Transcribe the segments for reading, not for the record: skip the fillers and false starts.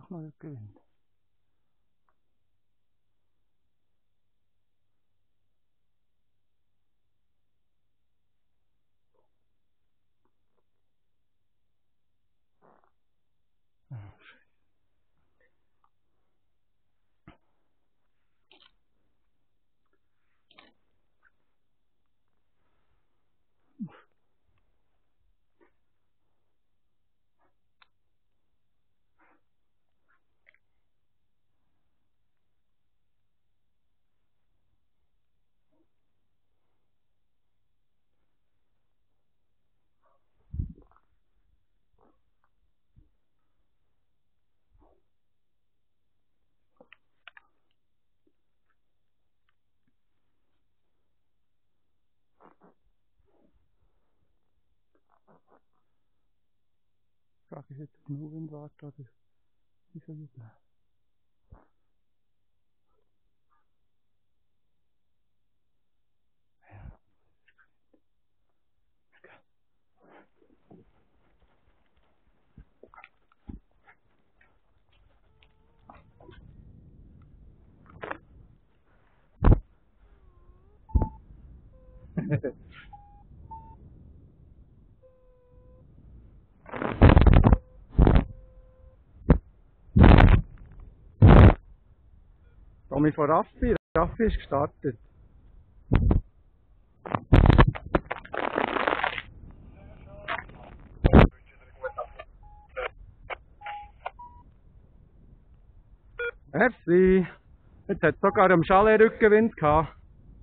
doch noch nicht gewinnt. Die Frage ist jetzt, ob nur Wind wartet oder wieso jubeln. Tommy von Raffi. Raffi ist gestartet. Merci. Jetzt hat es sogar am Chalet Rückenwind gehabt.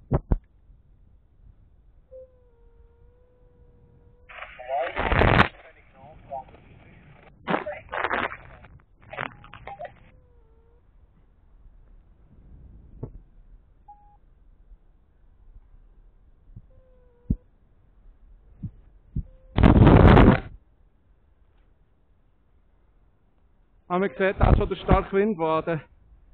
Aber man sieht auch schon den starken Windwaden.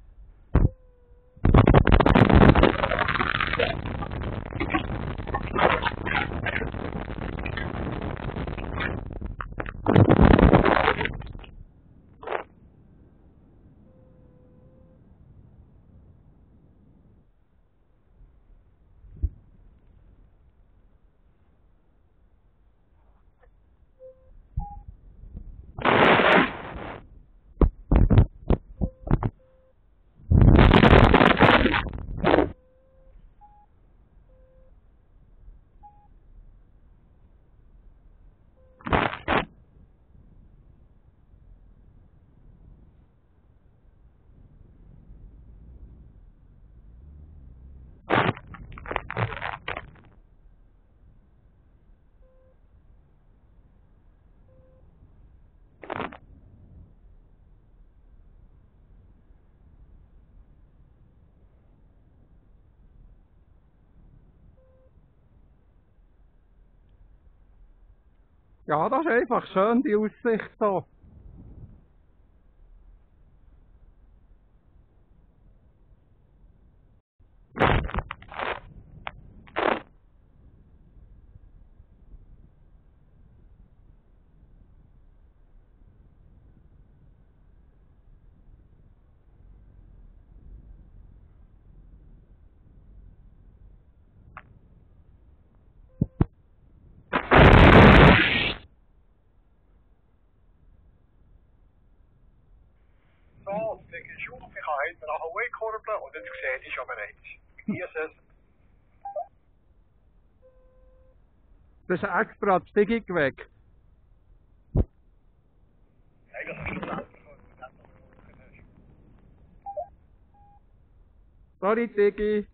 Ja, das ist einfach schön, die Aussicht hier. So, der ist auf, ich habe hinten nach Hawaii kurbeln und jetzt sehe ich schon bereits. Genieße es. Das ist extra die Steigung weg. Sorry, Digi.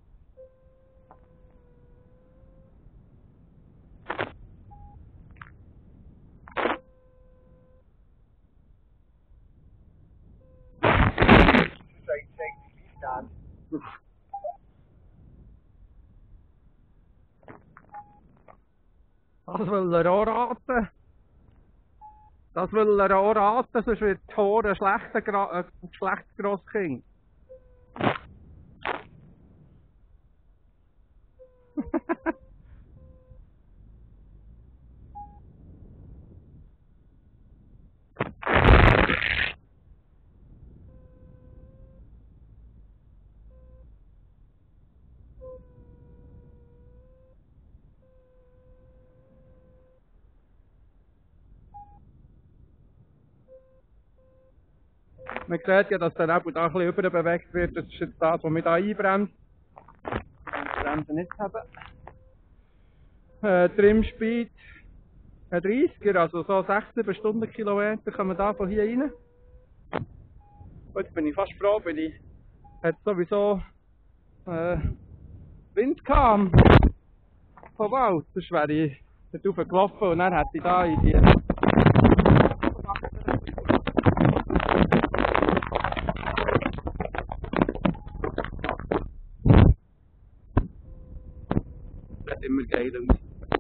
Das will er auch raten. Das will er auch raten, sonst wird Tor ein schlechtes Grosskind. Man sieht ja, dass der Nebel da ein bisschen überbewegt wird. Das ist jetzt das, was mich hier einbremst. Die Bremse nicht haben. Trimspeed 30er, also so 6-7 Stundenkilometer kommen da von hier rein. Jetzt bin ich fast froh, weil ich hatte sowieso Wind kam vom Wald. Sonst wäre ich dort raufgelaufen und dann hätte ich da in die das sieht immer geil aus.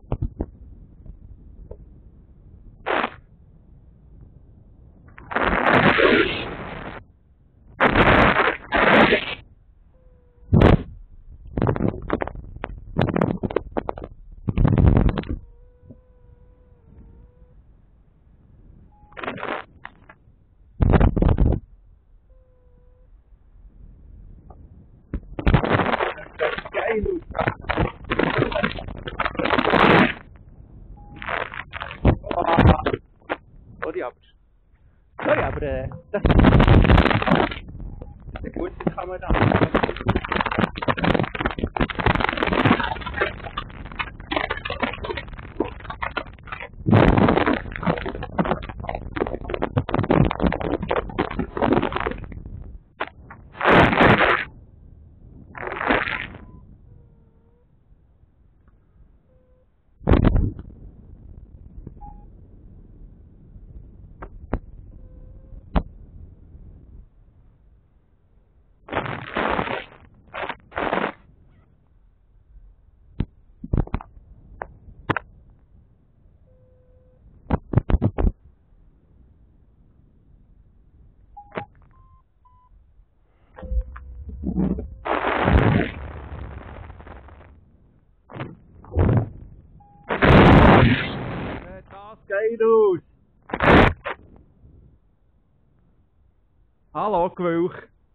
Sorry, aber das ist eine gute Kamera. Das geht aus! Hallo, Gewilch!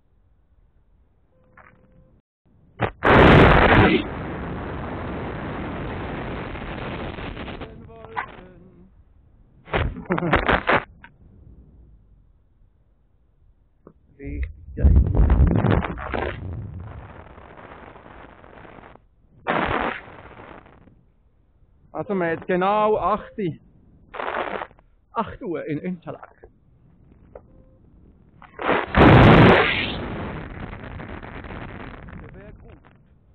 Richtig geil! Also wir haben jetzt genau 8 Uhr in Interlaken. Sehr gut.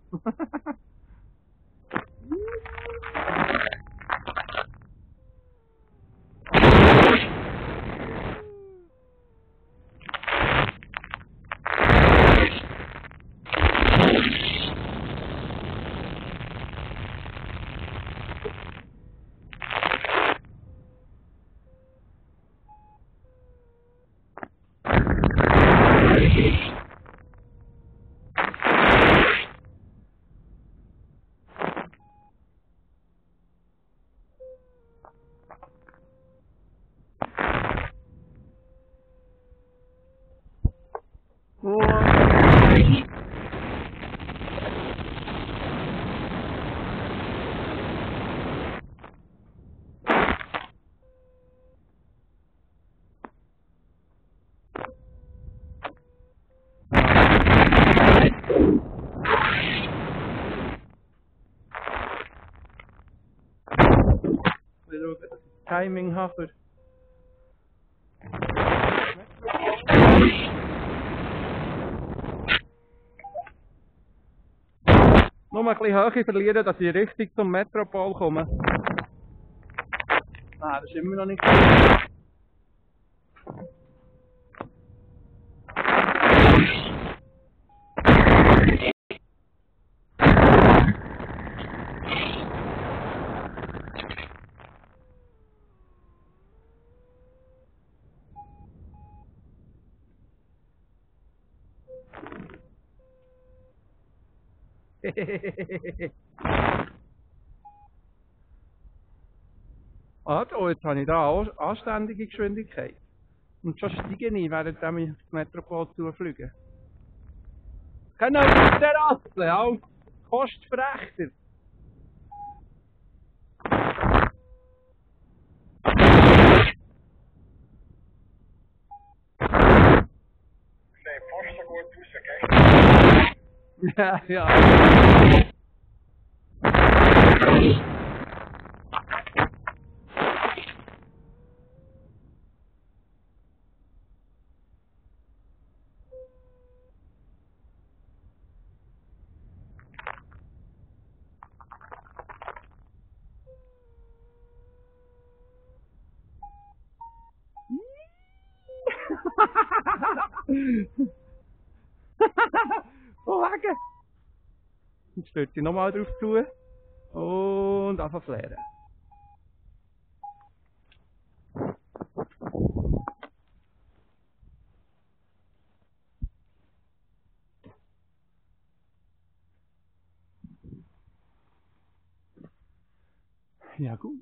Timing habe. Nur ein bisschen Höhe verlieren, dass ich richtig zum Metropol komme. Nein, das ist immer noch nicht gut. Also, jetzt habe ich da anständige Geschwindigkeit. Und schon steige ich, während ich das Metropol zufliege. Können wir auf die Terrasse, als Kostfrechter. raus, gell? Ja, ja. Oh, Wagen! Jetzt stört sie nochmal drauf zu und einfach leeren. Ja gut.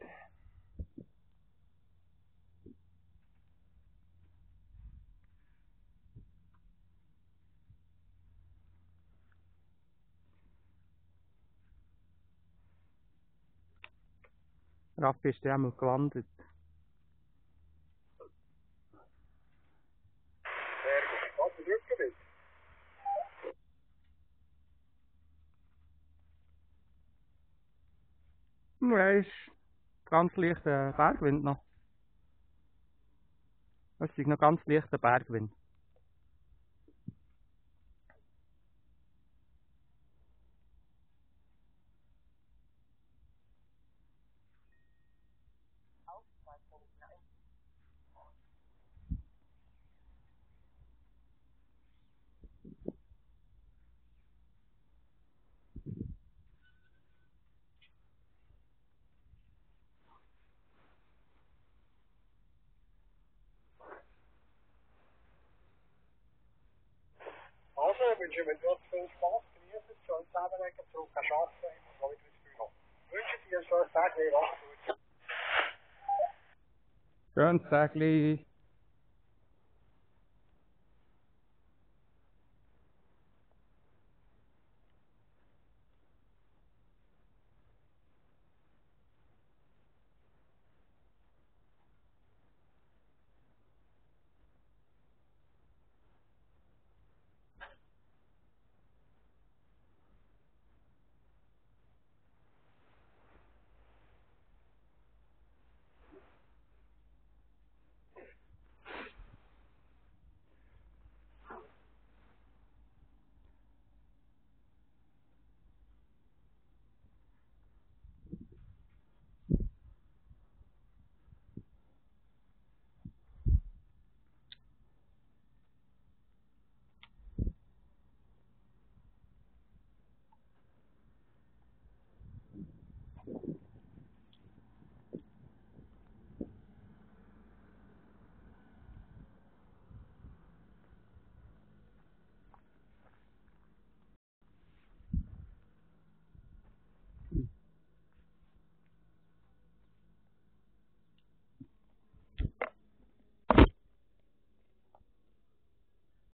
Raffi ist ja einmal gelandet. Sehr gut. Was ist Rückenwind? Ja, ist ganz leichter Bergwind noch. Es ist noch ganz leichter Bergwind. Also, ich wünsche mir trotz viel Spaß, genießen, schön zusammenlegen, zurück an Arbeiten, ich muss wieder ins Büro. Ich wünsche dir einen schönen Tag, mach's gut. Schönes Tagli.